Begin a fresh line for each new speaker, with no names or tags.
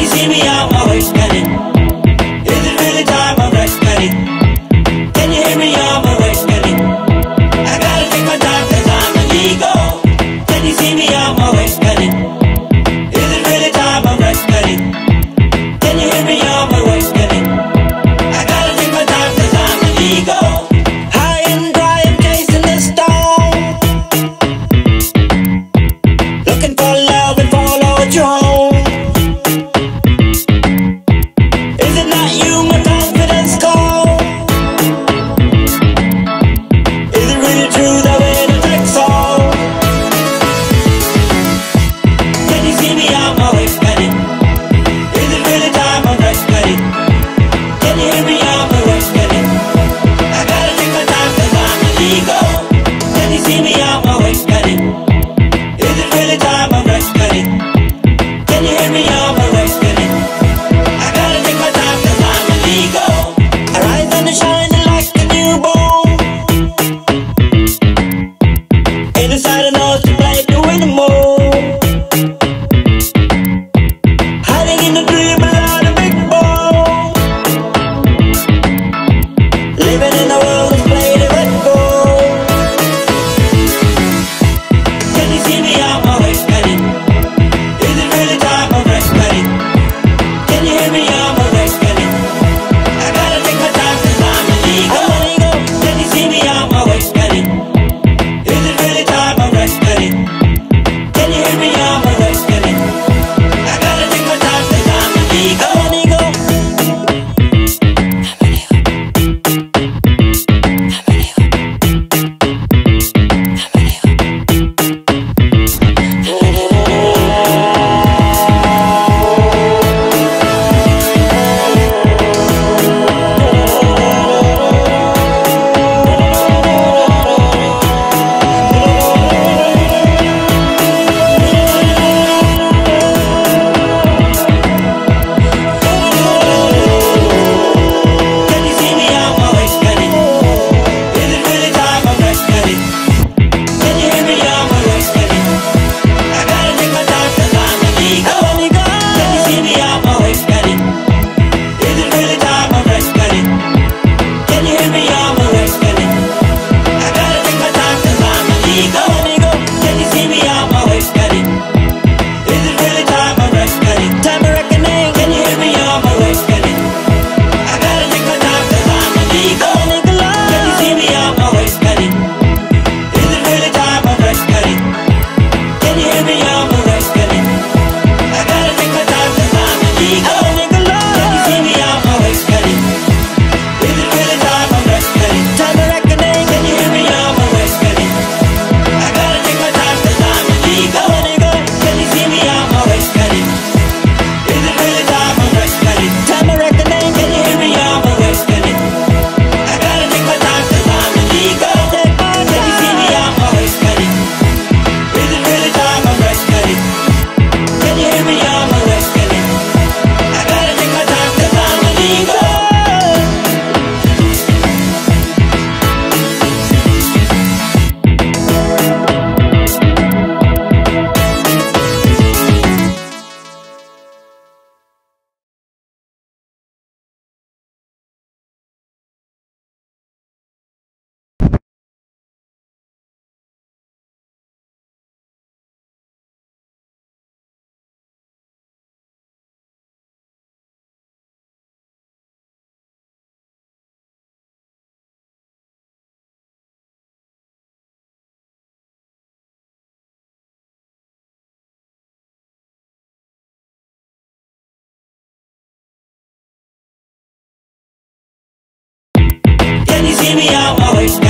see me on my way, Penny? Is it really time I'm ready? Can you hear me on my way, Penny? I gotta take my time 'cause I'm illegal. Can you see me on my way, Penny? Is it really time I'm ready? Can you hear me on my way, Penny? I gotta take my time 'cause I'm illegal. High and dry, I'm chasing the storm, looking for love and follow it home. Is it not you, my confidence call? Is it really true that we're the text all? Can you see me on my way, Penny? Is it really time I'm ready? Can you hear me on my way, Penny? I gotta take my time 'cause I'm illegal. Can you see me on my way, Penny? Is it really time I'm ready? Can you hear me on my way, Penny? I gotta take my time 'cause I'm illegal. I rise and I shining like a newborn, ain't decided not to play the winning mode. Hiding in a dream without a big ball, living in a world that's played a red gold. Can you see me on my way, Penny? Is it really time I'm ready? Can you hear me on my way, Penny? I gotta take my time 'cause I'm illegal. Can you see me on my way, Penny? Is it really time I'm ready? Can you hear me on my way, Penny? I gotta take my time 'cause I'm illegal. Can you see me on my way, Penny? Is it really time I'm ready? Can you hear me on my way, Penny? I gotta take my time 'cause I'm illegal. Can you see me on my way, Penny? Is it really time I'm ready? Can you hear me on my way, Penny? I gotta take my time 'cause I'm illegal. Can you see me on my way, Penny? Is it really time I'm ready? Time of reckoning. Can you hear me on my way, Penny? I gotta take my time 'cause I'm illegal. Can you see me on my way, Penny? Is it really time I'm ready? Can you hear me on my way, Penny? I gotta take my time 'cause I'm illegal. Can you see me on my way, Penny? Is it really time I'm ready? Time of reckoning. Can you hear me on my way, Penny? I gotta take my time 'cause I'm illegal. Can you see me on my way, Penny? Is it really time I'm ready? Time of reckoning. Can you hear me on my way, Penny? I gotta take my time 'cause I'm illegal. Can you see me on my way, Penny? Is it really time I'm ready? Can you hear me on my way, Penny? I gotta take my time 'cause I'm illegal. Can you see me on my way?